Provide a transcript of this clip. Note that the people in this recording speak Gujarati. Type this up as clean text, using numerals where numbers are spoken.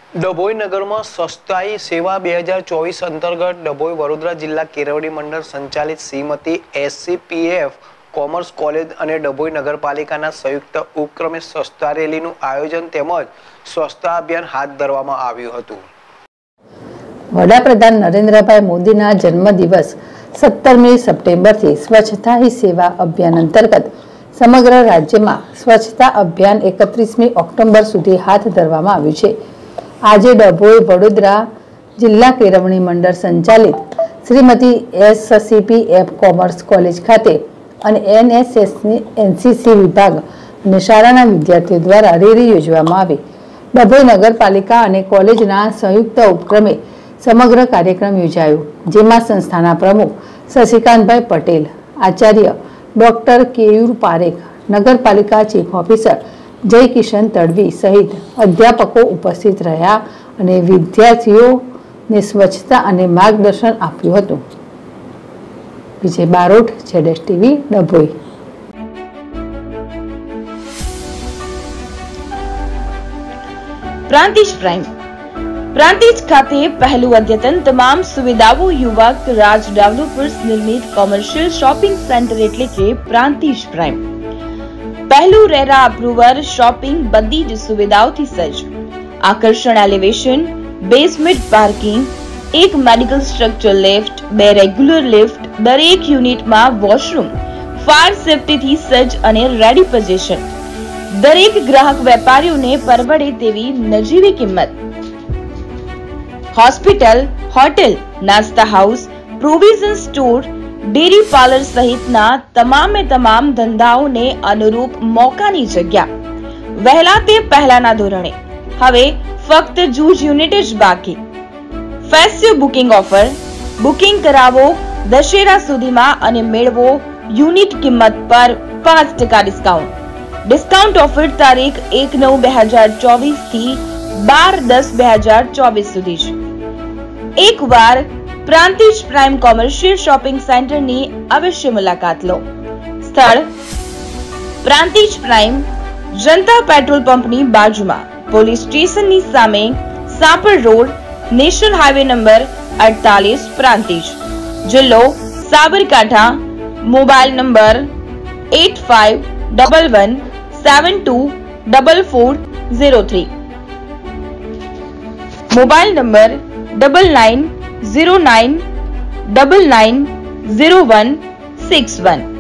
ડભોઈ નગરમાં સસ્તાઈ સેવા 2024 અંતર્ગત ડભોઈ વડોદરા જિલ્લા કેળવણી મંડળ સંચાલિત શ્રીમતી SCPF કોમર્સ કોલેજ અને ડભોઈ નગરપાલિકાના સંયુક્ત ઉપક્રમે સ્વચ્છતા રેલીનું આયોજન તેમજ સ્વચ્છતા અભિયાન હાથ ધરવામાં આવ્યું હતું। વડાપ્રધાન નરેન્દ્રભાઈ મોદીના જન્મદિવસ 17મી સપ્ટેમ્બરથી સ્વચ્છતા હી સેવા અભિયાન અંતર્ગત સમગ્ર રાજ્યમાં સ્વચ્છતા અભિયાન 31મી ઓક્ટોબર સુધી હાથ ધરવામાં આવ્યું છે। આજે ડભોઈ વડોદરા જિલ્લા કેળવણી મંડળ સંચાલિત શ્રીમતી SCPF કોમર્સ કોલેજ ખાતે અને NSSની NCC વિભાગ અને શાળાના વિદ્યાર્થીઓ દ્વારા રેલી યોજવામાં આવી। ડભોઈ નગરપાલિકા અને કોલેજના સંયુક્ત ઉપક્રમે સમગ્ર કાર્યક્રમ યોજાયો, જેમાં સંસ્થાના પ્રમુખ શશિકાંતભાઈ પટેલ, આચાર્ય ડોક્ટર કેયુર પારેખ, નગરપાલિકા ચીફ ઓફિસર જય કિશન તડવી સહિત અધ્યાપકો ઉપસ્થિત રહ્યા અને વિદ્યાર્થીઓને સ્વચ્છતા અને માર્ગદર્શન આપ્યું હતું। Vijay Barot, ZS TV, Dabhoi. Prantij prime Prantij ખાતે પહેલું અદ્યતન તમામ સુવિધાઓ યુવક રાજ ડેવલપર્સ નિર્મિત કોમર્શિયલ શોપિંગ સેન્ટર એટલે કે પ્રાંતિજ પ્રાઇમ। પહેલું રેરા અપ્રુવર શોપિંગ બધી જ સુવિધાઓથી સજ્જ, આકર્ષણ એલિવેશન, બેઝમેન્ટ પાર્કિંગ, એક medical structure lift, 2 regular lift, દરેક યુનિટમાં વોશરૂમ, ફાયર સેફ્ટીથી સજ્જ અને રેડી પોઝિશન, દરેક ગ્રાહક વેપારીઓને પરવડે તેવી નજીવી કિંમત, હોસ્પિટલ, હોટેલ, નાસ્તા house, provision store, dairy parlour સહિતના તમામે તમામ ધંધાઓને અનુરૂપ મોકાની જગ્યા, વહેલા તે પહેલાના ધોરણે, હવે ફક્ત જૂજ યુનિટ જ બાકી। ફેસ્ટિવ બુકિંગ ઓફર, બુકિંગ કરાવો દશેરા સુધીમાં અને મેળવો યુનિટ કિંમત પર 5% ડિસ્કાઉન્ટ। ડિસ્કાઉન્ટ ઓફર તારીખ 1/9/2024 થી 12/10/2024 સુધી છે। એકવાર પ્રાંતિજ પ્રાઇમ કોમર્શિયલ શોપિંગ સેન્ટરની અવશ્ય મુલાકાત લો। સ્થળ પ્રાંતિજ પ્રાઇમ, જનતા પેટ્રોલ પંપની બાજુમાં, પોલીસ સ્ટેશનની સામે, Sapar road, national highway number 48, Prantij, જિલ્લો Sabarkantha. Mobile number 8511724403, mobile number 9909990161।